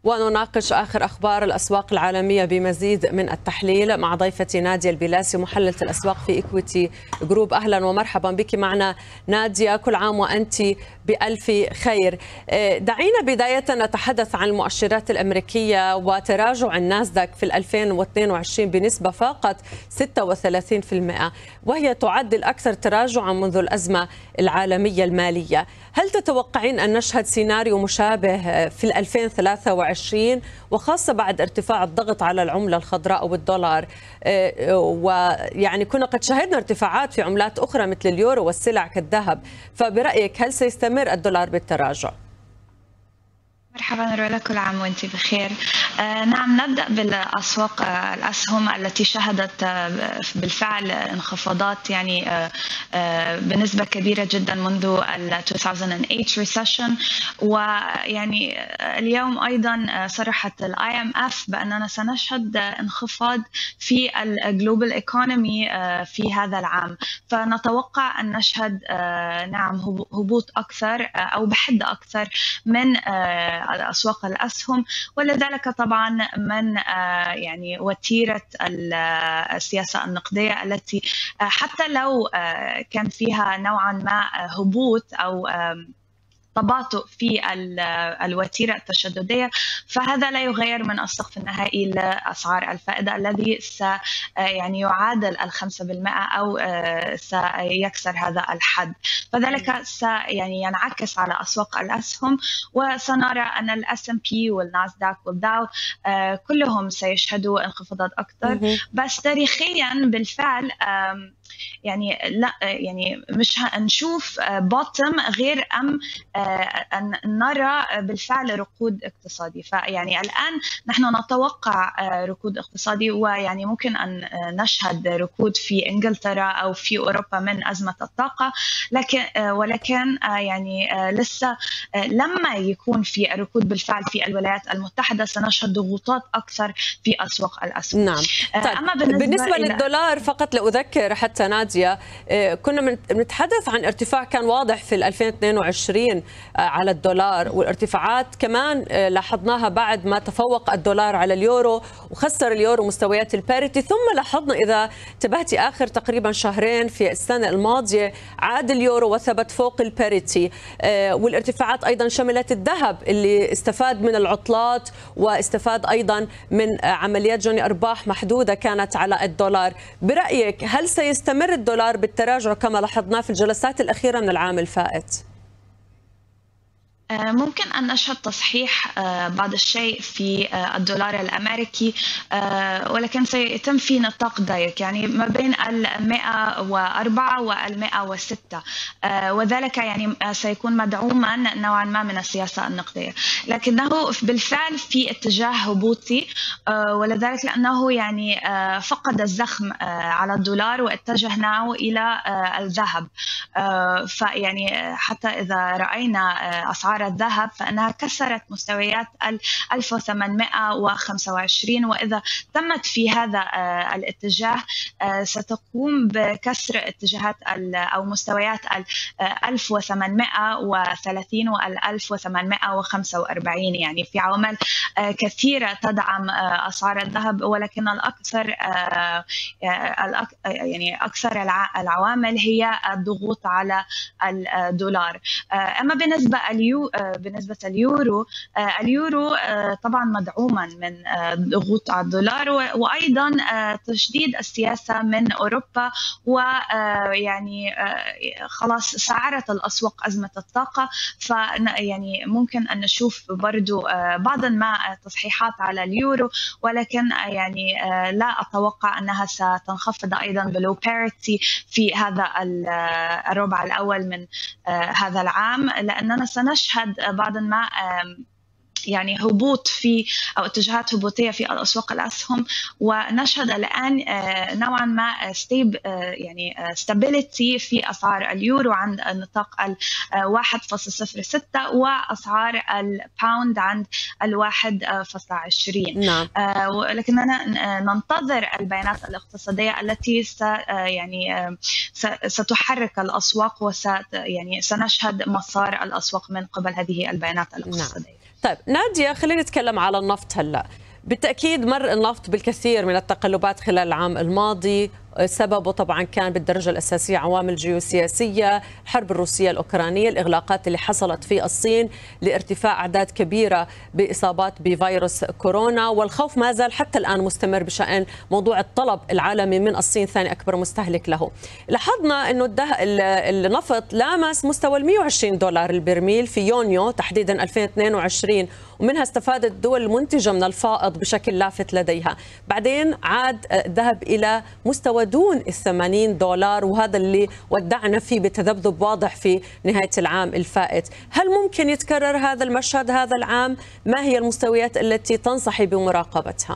ونناقش آخر أخبار الأسواق العالمية بمزيد من التحليل مع ضيفتي نادية البلاسي محللة الأسواق في إيكويتي جروب. أهلا ومرحبا بك معنا نادية، كل عام وأنت بألف خير. دعينا بداية نتحدث عن المؤشرات الأمريكية وتراجع الناسداك في 2022 بنسبة فاقت 36%، وهي تعد الأكثر تراجعا منذ الأزمة العالمية المالية. هل تتوقعين أن نشهد سيناريو مشابه في 2023 وخاصة بعد ارتفاع الضغط على العملة الخضراء أو الدولار؟ ويعني كنا قد شهدنا ارتفاعات في عملات أخرى مثل اليورو والسلع كالذهب، فبرأيك هل سيستمر الدولار بالتراجع؟ مرحبا رولا، كل عام وانت بخير. نعم، نبدأ بالأسواق الأسهم التي شهدت بالفعل انخفاضات يعني بنسبة كبيرة جدا منذ ال 2008 recession، ويعني اليوم أيضا صرحت ال IMF بأننا سنشهد انخفاض في الجلوبال ايكونومي في هذا العام، فنتوقع أن نشهد نعم هبوط أكثر أو بحدة أكثر من أسواق الأسهم، ولذلك طبعا من يعني وتيرة السياسة النقدية التي حتى لو كان فيها نوعا ما هبوط أو تباطؤ في الوتيرة التشددية، فهذا لا يغير من السقف النهائي لأسعار الفائدة الذي يعني يعادل 5% أو سيكسر هذا الحد، فذلك يعني ينعكس على أسواق الأسهم، وسنرى أن ال S&P والناسداك والداو كلهم سيشهدوا انخفاضات أكثر. بس تاريخيا بالفعل يعني لا، يعني مش هنشوف بوتم غير أن نرى بالفعل ركود اقتصادي. فيعني الآن نحن نتوقع ركود اقتصادي، ويعني ممكن أن نشهد ركود في إنجلترا أو في أوروبا من أزمة الطاقة، ولكن يعني لسه لما يكون في ركود بالفعل في الولايات المتحدة سنشهد ضغوطات أكثر في أسواق الأسهم. نعم. طيب أما بالنسبة للدولار فقط لأذكر حتى نادية، كنا بنتحدث عن ارتفاع كان واضح في 2022 على الدولار، والارتفاعات كمان لاحظناها بعد ما تفوق الدولار على اليورو وخسر اليورو مستويات الباريتي، ثم لاحظنا إذا انتبهتي آخر تقريبا شهرين في السنة الماضية عاد اليورو وثبت فوق الباريتي، والارتفاعات أيضا شملت الذهب اللي استفاد من العطلات واستفاد أيضا من عمليات جني أرباح محدودة كانت على الدولار. برأيك هل سيستمر الدولار بالتراجع كما لاحظناه في الجلسات الأخيرة من العام الفائت؟ ممكن أن نشهد تصحيح بعض الشيء في الدولار الأمريكي، ولكن سيتم في نطاق ضيق، يعني ما بين 104 و 106، وذلك يعني سيكون مدعوما نوعا ما من السياسة النقدية، لكنه بالفعل في اتجاه هبوطي، ولذلك لأنه يعني فقد الزخم على الدولار واتجه نحو إلى الذهب. فيعني حتى إذا رأينا أسعار الذهب فإنها كسرت مستويات 1825، وإذا تمت في هذا الاتجاه ستقوم بكسر اتجاهات أو مستويات 1830 و 1845، يعني في عوامل كثيرة تدعم أسعار الذهب، ولكن الأكثر يعني أكثر العوامل هي الضغوط على الدولار. أما بالنسبة اليورو، اليورو طبعا مدعوما من ضغوط على الدولار، وأيضا تشديد السياسة من أوروبا، ويعني خلاص سعرت الأسواق أزمة الطاقة، فيعني ممكن أن نشوف برضو بعضا ما تصحيحات على اليورو، ولكن يعني لا أتوقع أنها ستنخفض أيضا below parity في هذا الربع الأول من هذا العام، لأننا سنشهد بعضا ما يعني هبوط في أو اتجاهات هبوطية في الأسواق الأسهم، ونشهد الآن نوعا ما يعني stability في أسعار اليورو عند نطاق 1.06 وأسعار الباوند عند 1.20. نعم. ولكننا ننتظر البيانات الاقتصادية التي يعني ستحرك الأسواق يعني سنشهد مسار الأسواق من قبل هذه البيانات الاقتصادية. نعم. طيب نادية، خلينا نتكلم على النفط هلا. بالتأكيد مر النفط بالكثير من التقلبات خلال العام الماضي، سببه طبعا كان بالدرجة الأساسية عوامل جيوسياسية، الحرب الروسية الأوكرانية، الإغلاقات اللي حصلت في الصين لارتفاع أعداد كبيرة بإصابات بفيروس كورونا، والخوف ما زال حتى الآن مستمر بشأن موضوع الطلب العالمي من الصين ثاني أكبر مستهلك له. لاحظنا أنه النفط لامس مستوى $120 البرميل في يونيو تحديدا 2022، ومنها استفادت الدول المنتجة من الفائض بشكل لافت لديها. بعدين عاد ذهب إلى مستوى دون $80، وهذا اللي ودعنا فيه بتذبذب واضح في نهاية العام الفائت. هل ممكن يتكرر هذا المشهد هذا العام؟ ما هي المستويات التي تنصحي بمراقبتها؟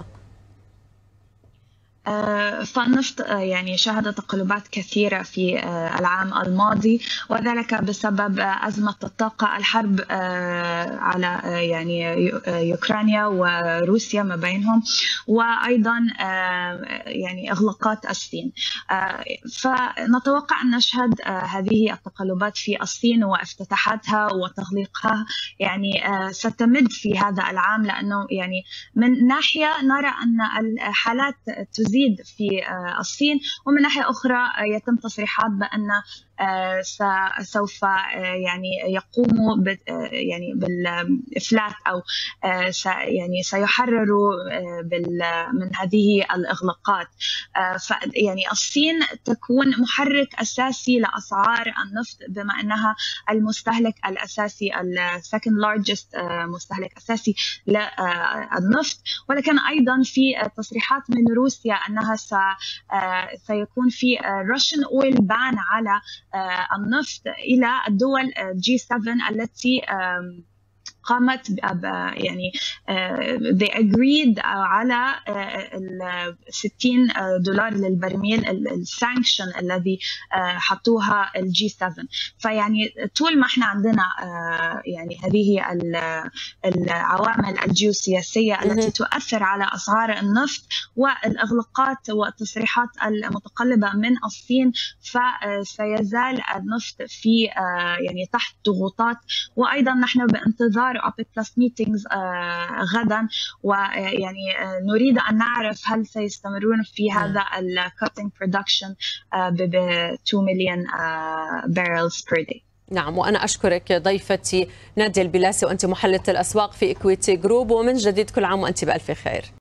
فالنفط يعني شهد تقلبات كثيرة في العام الماضي، وذلك بسبب أزمة الطاقة، الحرب على يعني يوكرانيا وروسيا ما بينهم، وأيضا يعني إغلاقات الصين. فنتوقع أن نشهد هذه التقلبات في الصين وافتتاحاتها وتغليقها يعني ستمد في هذا العام، لأنه يعني من ناحية نرى أن الحالات تزيد في الصين، ومن ناحية أخرى يتم تصريحات بأن سوف يعني يقوموا يعني بالإفلات أو يعني سيحرروا من هذه الإغلاقات. يعني الصين تكون محرك أساسي لأسعار النفط، بما أنها المستهلك الأساسي السكند لارجست مستهلك أساسي للنفط، ولكن أيضا في تصريحات من روسيا أنها سيكون في Russian oil ban على النفط إلى الدول G7 التي قامت يعني they agreed على $60 للبرميل السانكشن الذي حطوها الجي 7. فيعني طول ما احنا عندنا يعني هذه العوامل الجيوسياسية التي تؤثر على أسعار النفط والإغلاقات والتصريحات المتقلبة من الصين، فسيزال النفط في يعني تحت ضغوطات. وأيضا نحن بانتظار OPEC Plus meetings غدا، ويعني نريد أن نعرف هل سيستمرون في هذا cutting production ب 2 مليون barrels per day. نعم، وأنا أشكرك ضيفتي نادية البلاسي، وأنت محللة الأسواق في إكويتي جروب، ومن جديد كل عام وأنت بألف خير.